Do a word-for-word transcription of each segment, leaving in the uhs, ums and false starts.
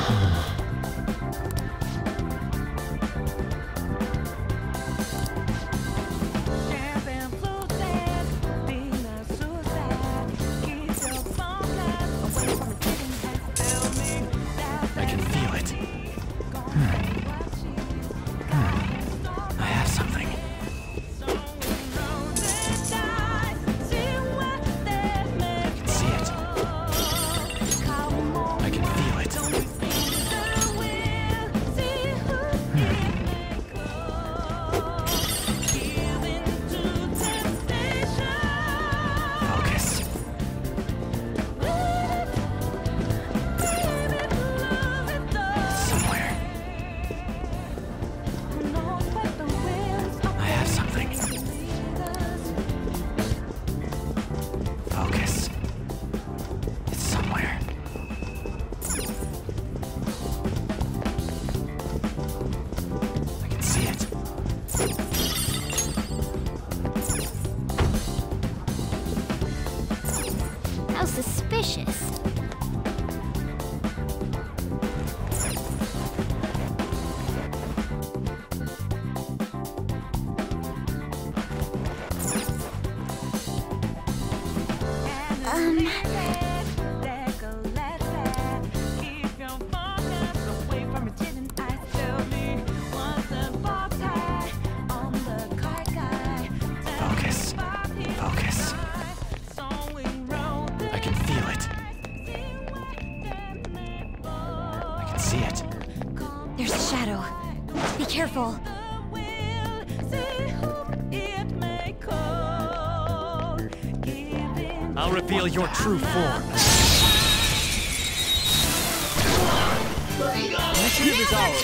Careful. I'll reveal your true form. Initiative is ours.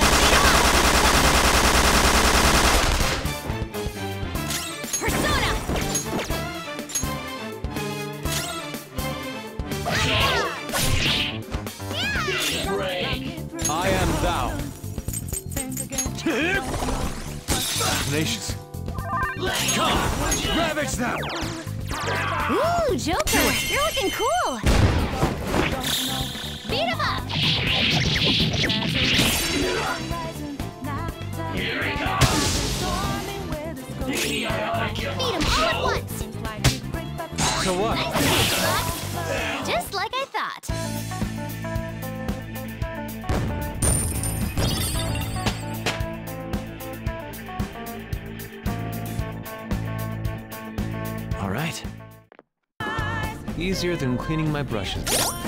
Persona! I am thou. Tenacious. Come! Ravage them! Ooh, Joker! You're looking cool! Beat him up! Here he comes! Beat him all at once! So what? Nice, Fox. Just like I thought. All right. Easier than cleaning my brushes.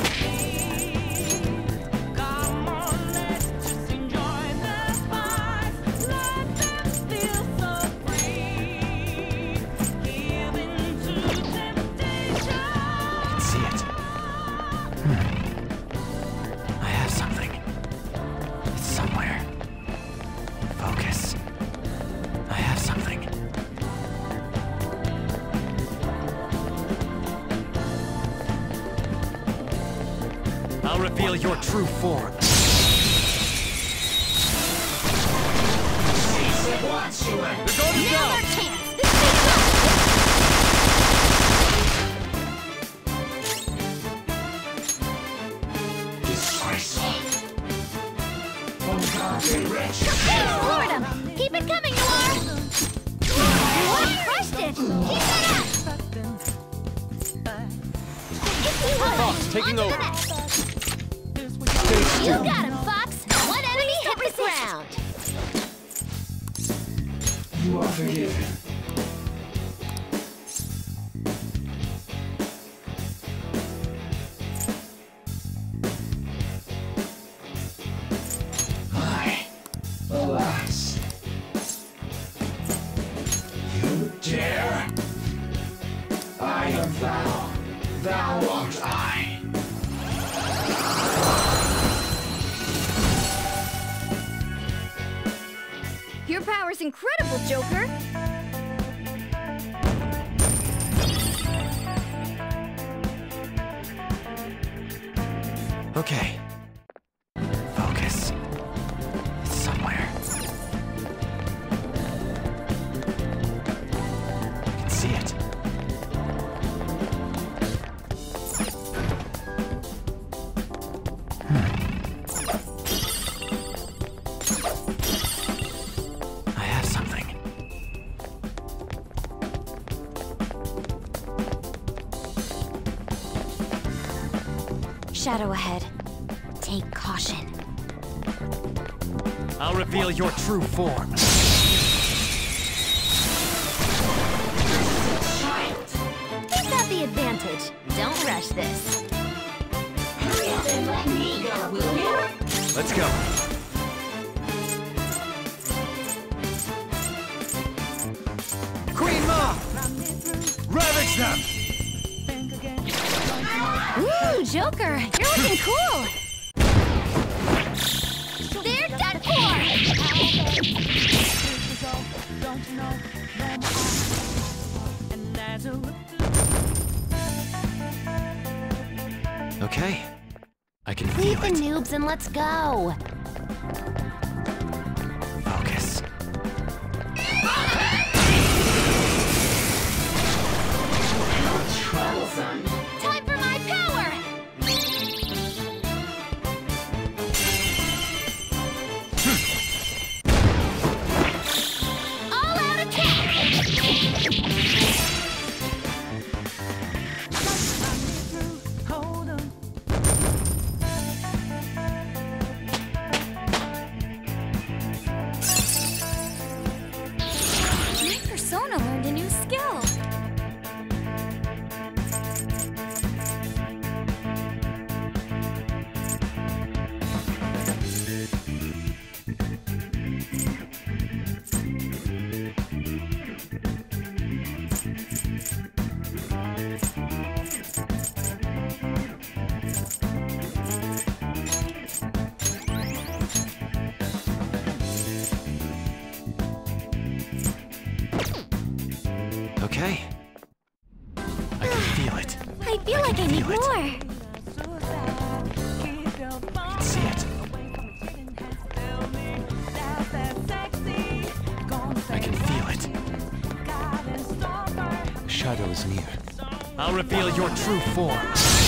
Reveal your true form. The guard is down. Lord him! Keep it coming, Noir! What? Crushed it! Keep that up! Fox, taking over. You got him, Fox! One enemy hit the ground! You are forgiven. I, alas. You dare? I am thou. Thou art I. Your power's incredible, Joker! Okay. Focus. It's somewhere. I can see it. Hmm. Shadow ahead. Take caution. I'll reveal your true form. He's got the advantage. Don't rush this. Hurry up and let me go, will you? Let's go. Queen Ma! Ravage them! Ooh, Joker, you're looking cool. They're done for. Okay. I can Leave feel the it. noobs and let's go. Focus. Troublesome. Time for my power. All out attack. My persona learned a new skill. Okay. I can feel it. I feel like I need feel it. more. I can see it. I can feel it. Shadow is near. I'll reveal your true form.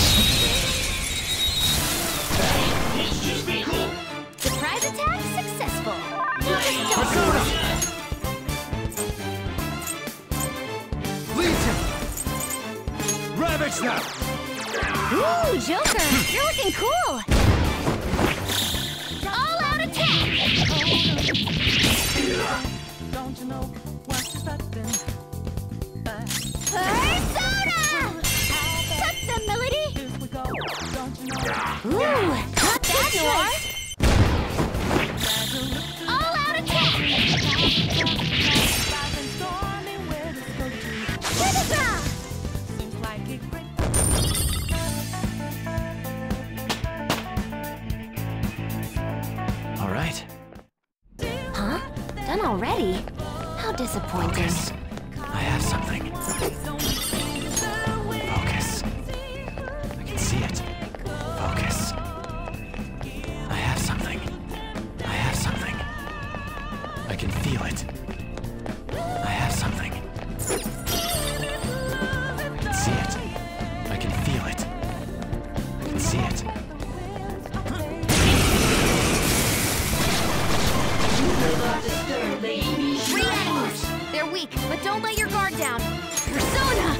Surprise attack successful. Persona! Legion! Ravage them! Ooh, Joker, you're looking cool. All out attack. Persona! Tuck the melody. Ooh, not bad, Noir. All out attack. Ta-da-da! All right. Huh? Done already? How disappointing. Focus. I have something. Focus. I can see it. Focus. I have something. I have something. I can feel it. I have something. I can see it. I can feel it. I can see it. Reanimates! They're weak, but don't let your guard down. Persona!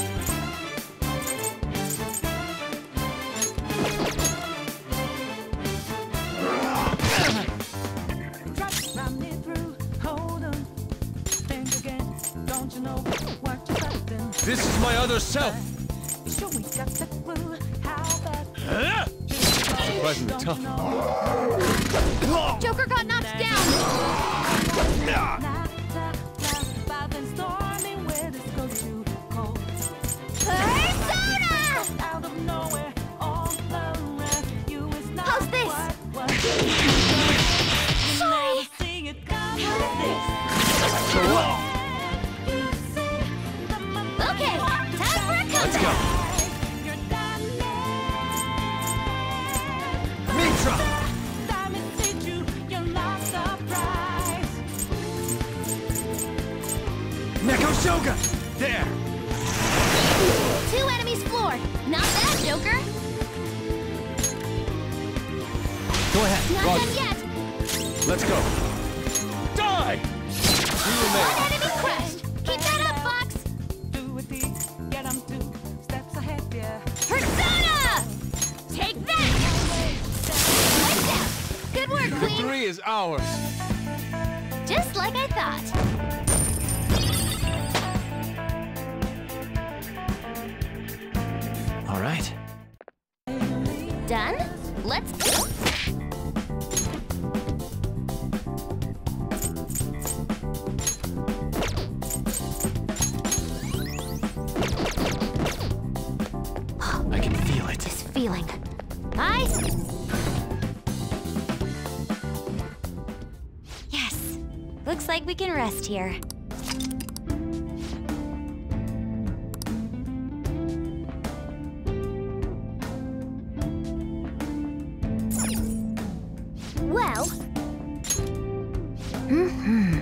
This is my other self. Surprisingly tough. Joker got knocked down! Persona! How's this? Sorry. Okay, time for a comeback. Let's go. Mitra! Neko Shoga! There! Two enemies floored. Not bad, Joker. Go ahead. Not Run. done yet. Let's go. Die! We One remain. enemy crushed. Keep that up, Fox. Persona! Take is ours. Just like I thought. All right. Done? Let's go. I can feel it. This feeling. I... Yes. Looks like we can rest here. Well... Mm-hmm.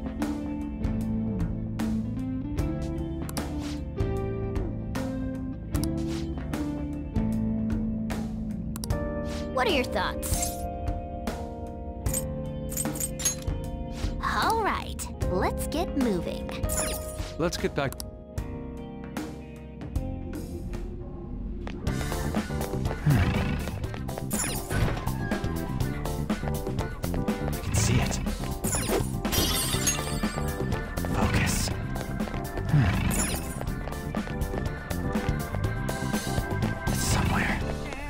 What are your thoughts? All right, let's get moving. Let's get back. I can see it. Focus. It's somewhere.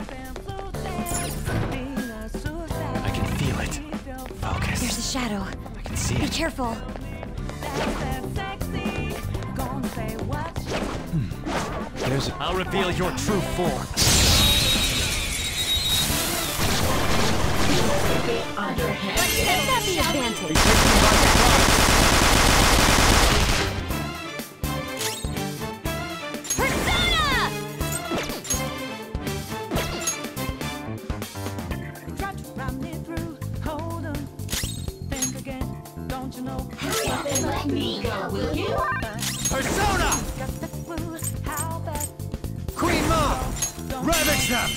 I can feel it. Focus. There's a shadow. I can see Be it. careful. There's a... I'll reveal your true form. Let's take out the advantage. Persona! Let me go, will you? Persona! Queen Ma! Ravage them!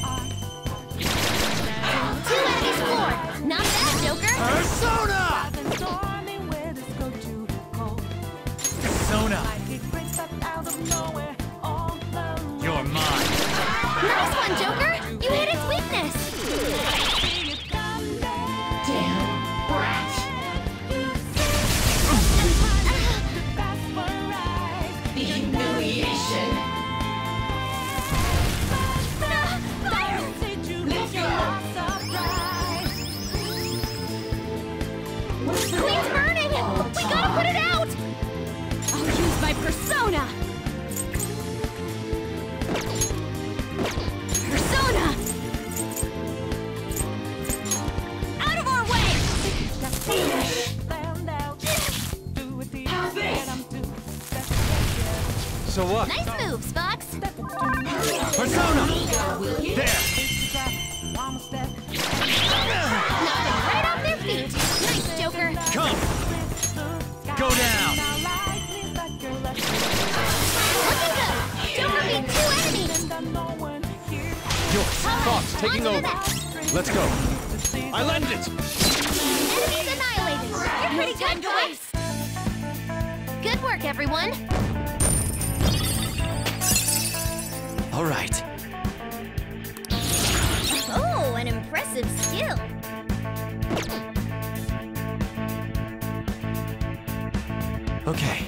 Two enemies more. Not bad, Joker. Persona! Persona! You're mine! Nice one, Joker. You hit its weakness. Damn brat. The humiliation. Let's go. Queen's burning. We gotta put it out. I'll use my persona. Persona. Out of our way. How's this? So what? Nice moves, Fox. Persona! Will you? There! Knocked them right off their feet. Nice, Joker. Come! Go down! Looking good. Joker beat two enemies. Yours! All right, Fox, taking on to over! the next. Let's go! I lend it! Enemies annihilated. You're pretty good, guys. Good work, everyone. All right. Oh, an impressive skill. Okay.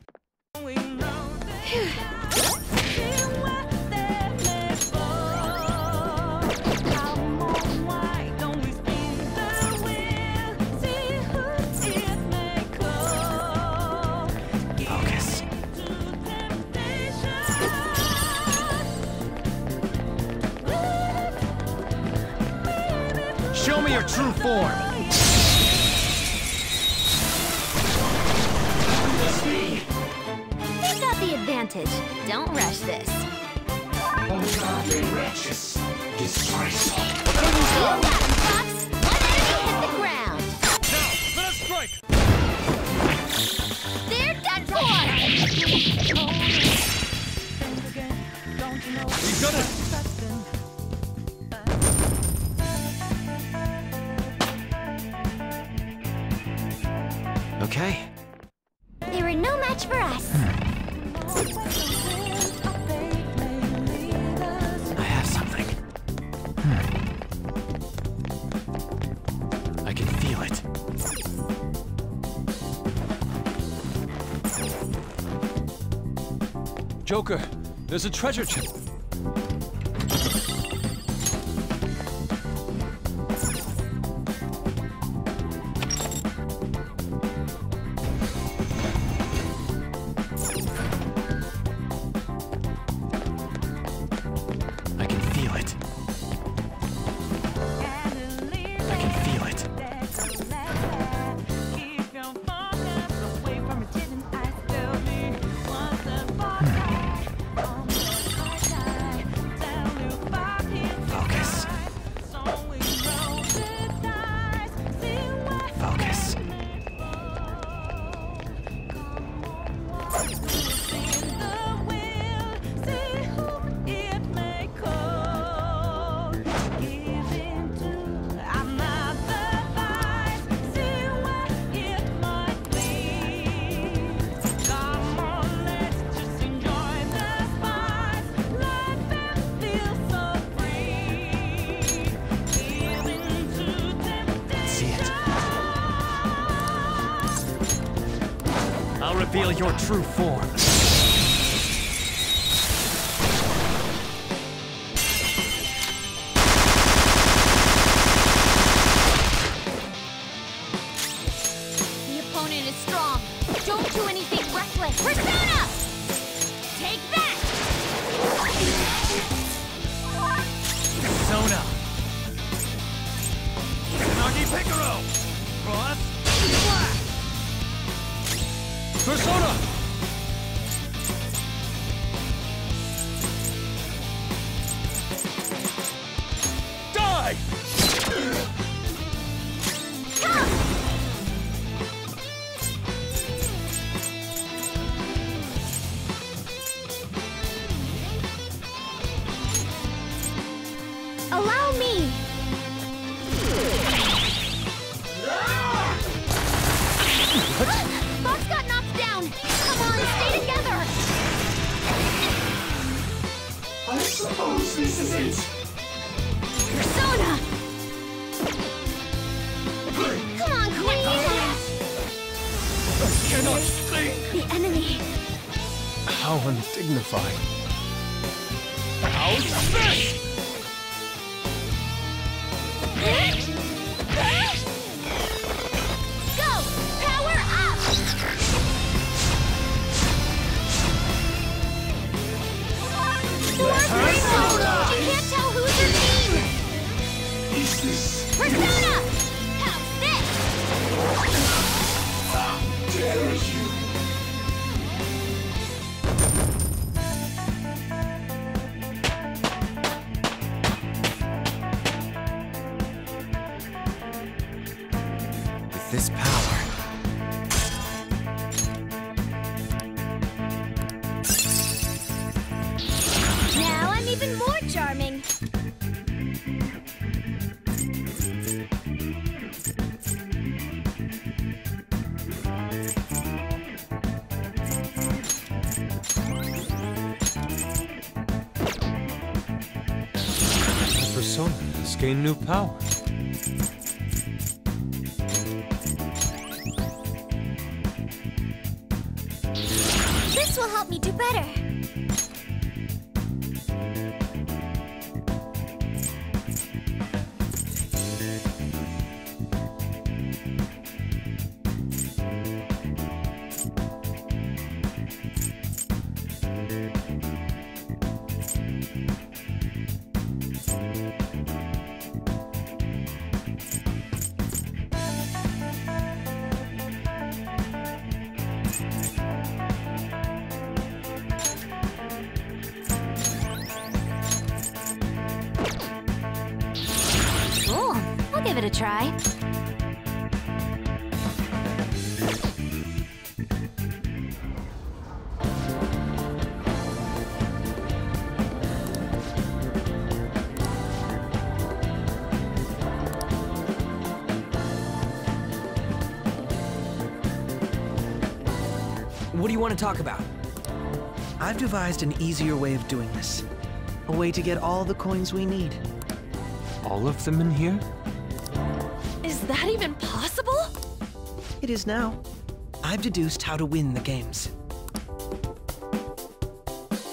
Focus. Show me your true form! They got the advantage. Don't rush this. Ungodly wretches. Disgraceful. You got him, Fox. One enemy hit the ground. Now, let us strike! They're done for. We've done it! Okay. They were no match for us. I have something. I Joker, there's a treasure chest. I can feel it. I can feel it. Focus. Focus. See it. I'll reveal your true form. The opponent is strong. Don't do anything reckless. Persona! Take that! Persona. Nagi Picaro. Cross. Flash. Persona. Die. Allow me! Fox got knocked down! Come on, stay together! I suppose this is it. Persona! Come on, Queen! Cannot think. The enemy! How undignified. How's this? Go! Power up! The worst Persona! You can't tell who's your team! Is this Persona! How's this? How dare you? With this power, Now I'm even more charming. The Persona has gained new power. This will help me do better. Cool. I'll give it a try. What do you want to talk about? I've devised an easier way of doing this. A way to get all the coins we need. All of them in here? Is that even possible? It is now. I've deduced how to win the games.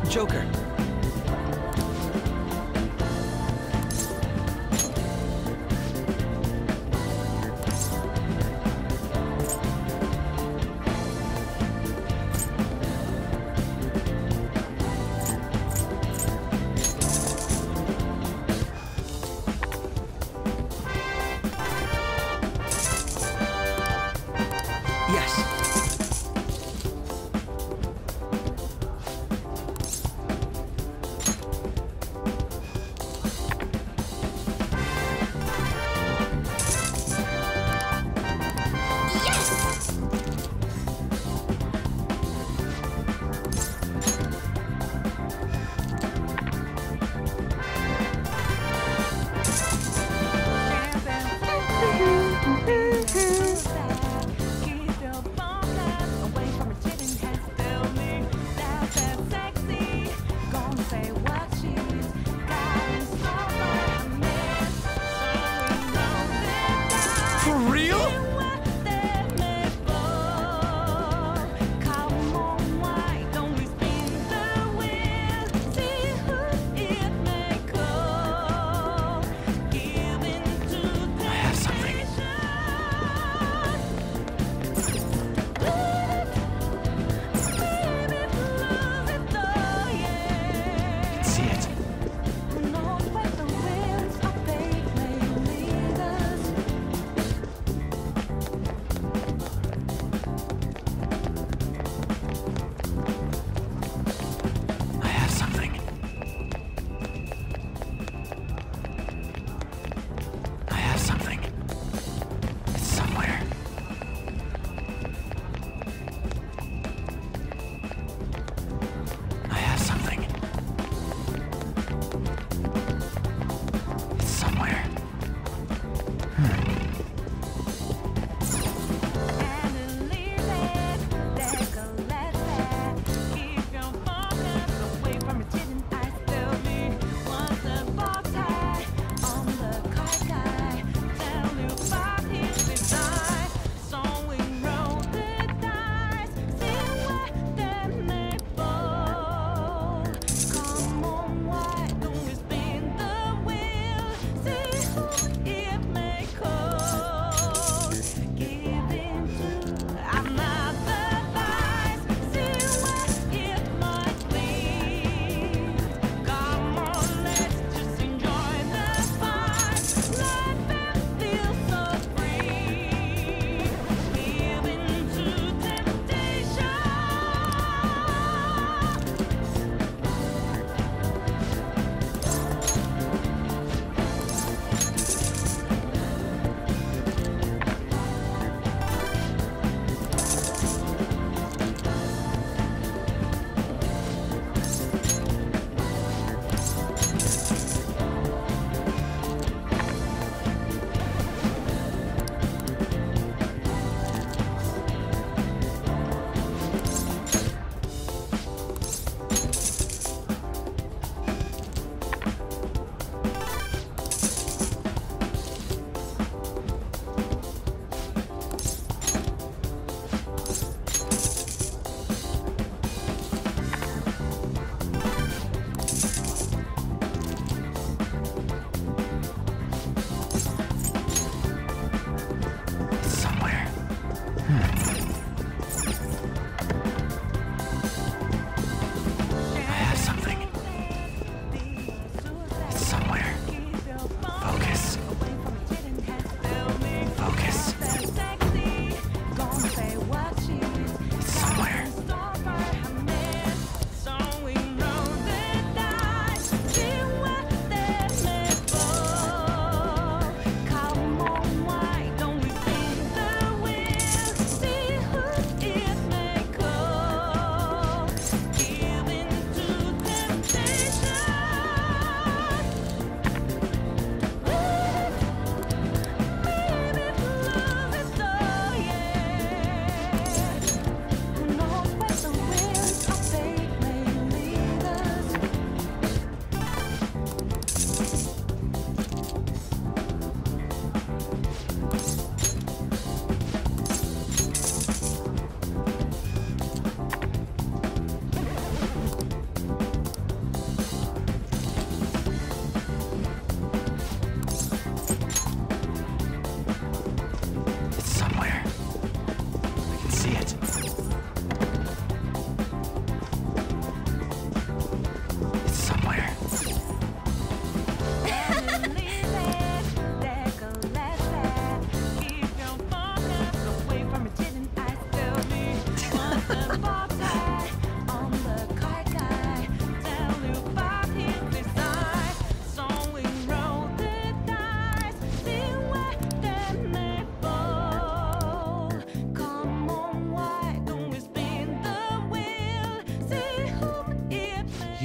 Joker.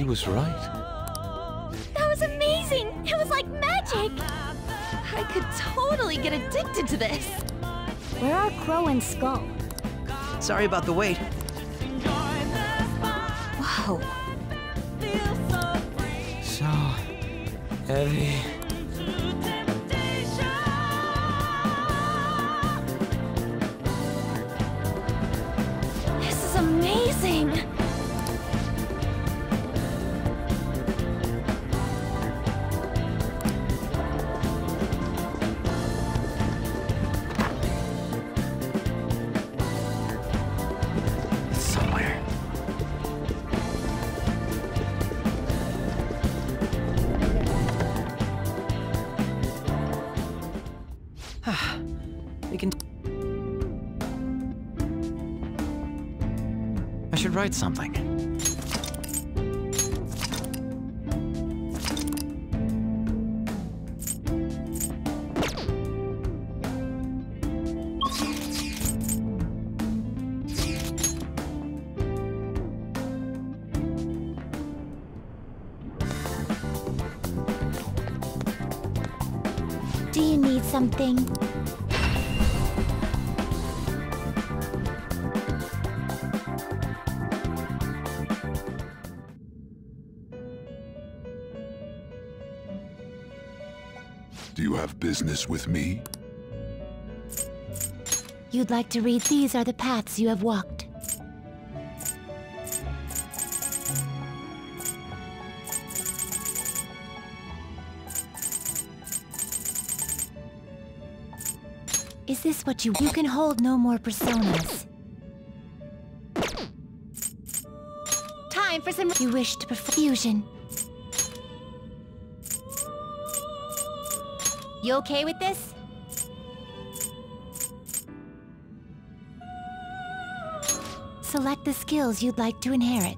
he was right. That was amazing! It was like magic! I could totally get addicted to this. Where are Crow and Skull? Sorry about the wait. Whoa. So heavy. This is amazing! It's somewhere. We can. I should write something. Do you need something? Do you have business with me? You'd like to read These Are the Paths You Have Walked. Is this what you... You can hold no more personas. Time for some... You wish to perform fusion. You okay with this? Select the skills you'd like to inherit.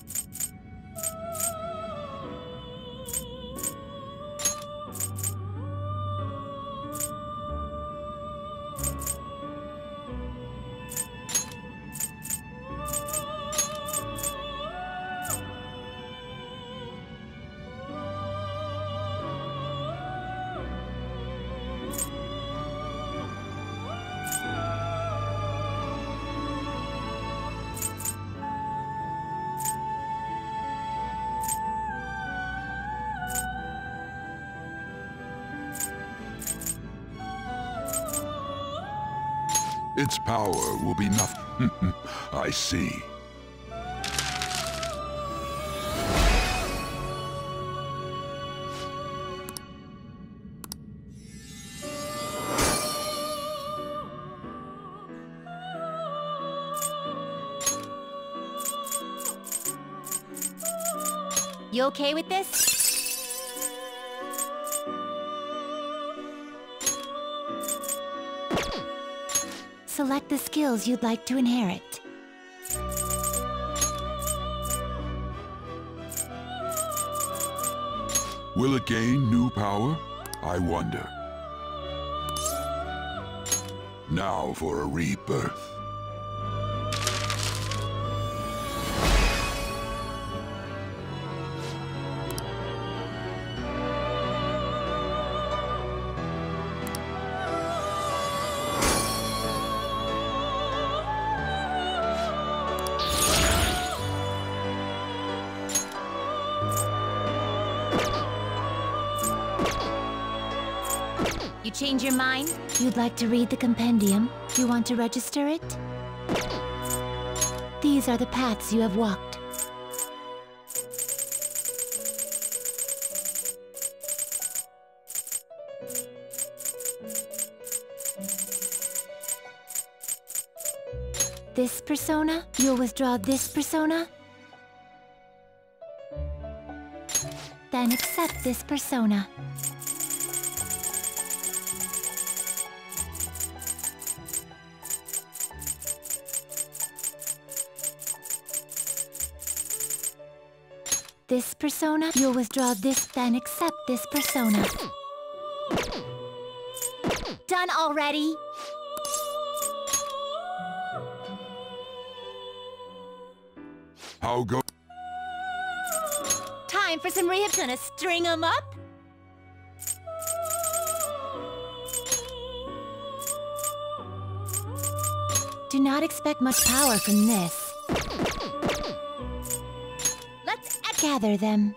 Its power will be nothing. I see. You okay with this? Select the skills you'd like to inherit. Will it gain new power? I wonder. Now for a rebirth. You change your mind? You'd like to read the compendium? You want to register it? These are the paths you have walked. This persona? You'll withdraw this persona? Then accept this persona. This persona, you'll withdraw this, then accept this persona. Done already? How go? Time for some rehab. Gonna string 'em up? Do not expect much power from this. Let's gather them.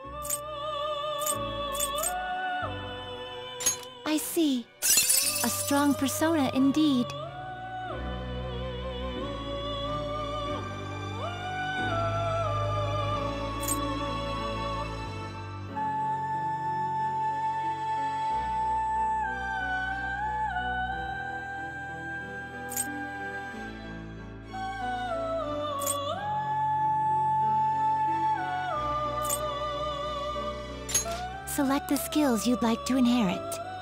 I see. A strong persona indeed. Select the skills you'd like to inherit.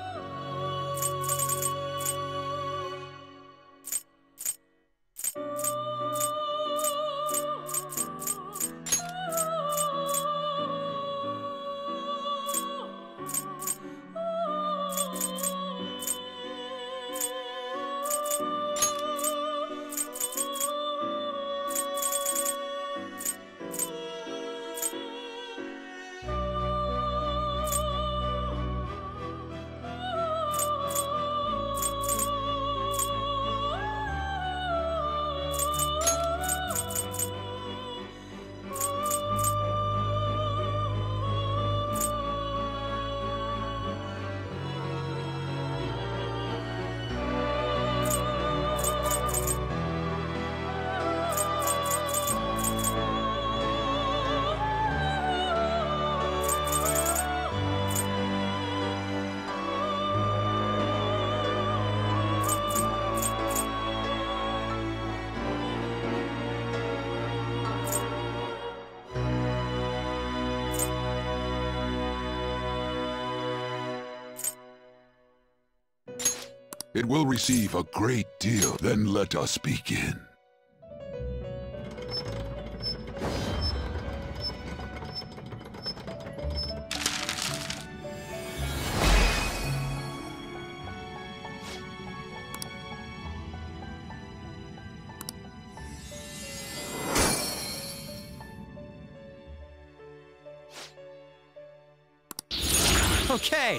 It will receive a great deal. Then let us begin. Okay.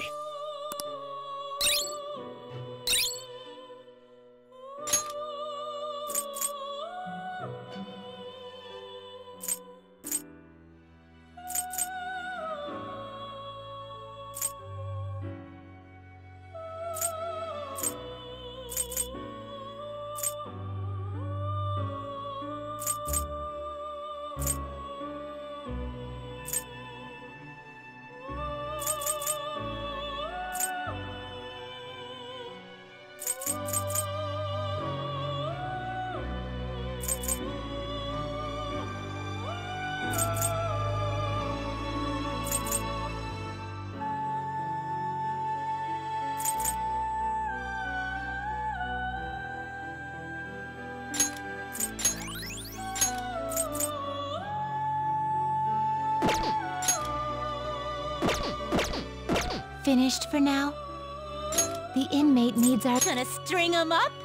Finished for now? The inmate needs our... Gonna string 'em up?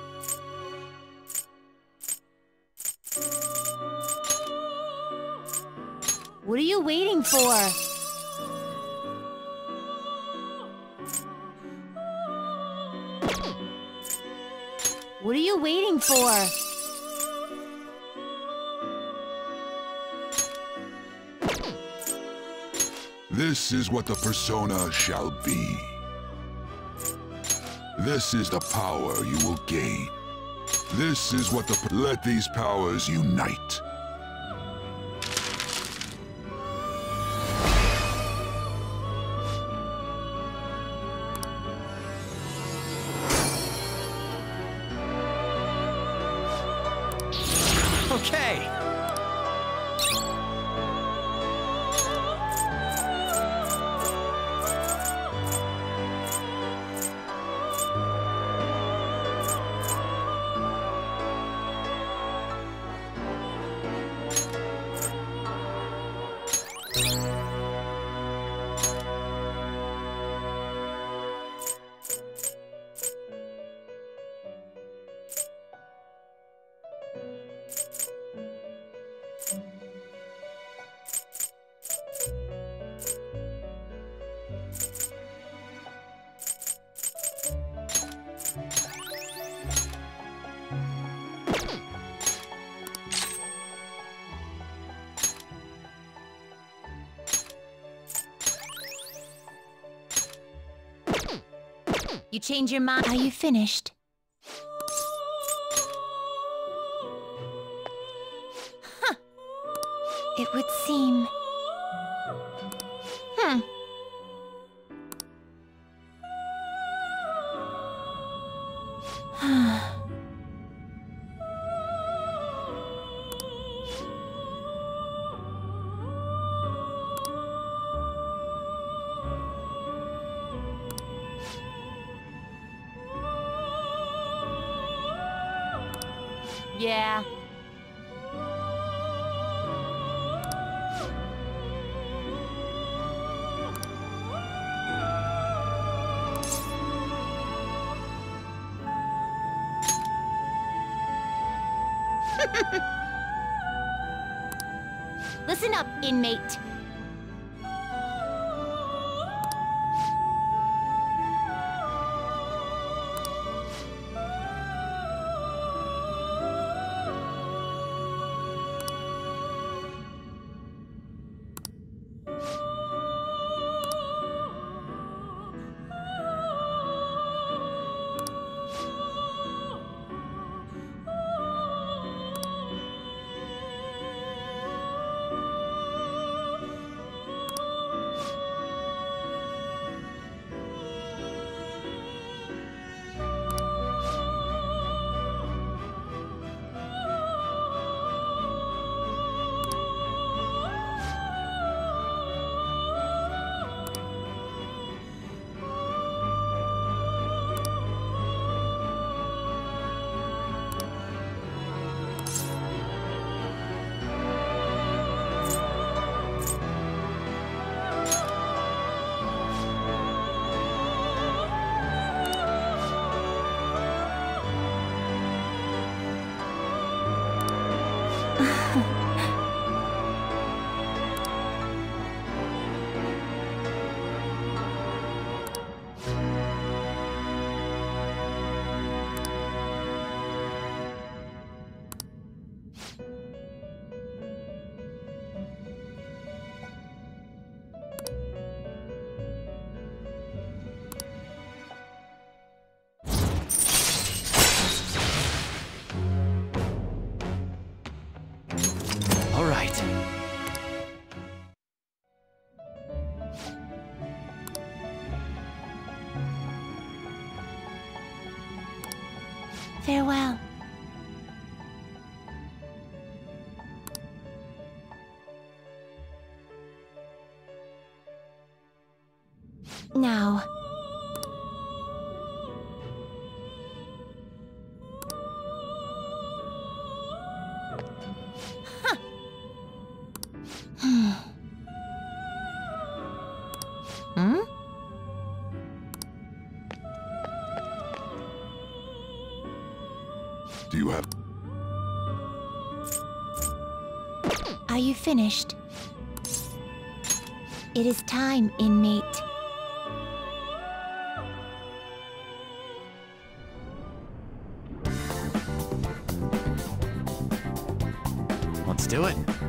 What are you waiting for? What are you waiting for? This is what the persona shall be. This is the power you will gain. This is what the... Let these powers unite. Okay. You change your mind. Are you finished? Huh. It would seem... Hmm. Yeah. Listen up, inmate. All right. Farewell. Now. Huh. Hmm? Do you have... Are you finished? It is time, inmate. Let's do it.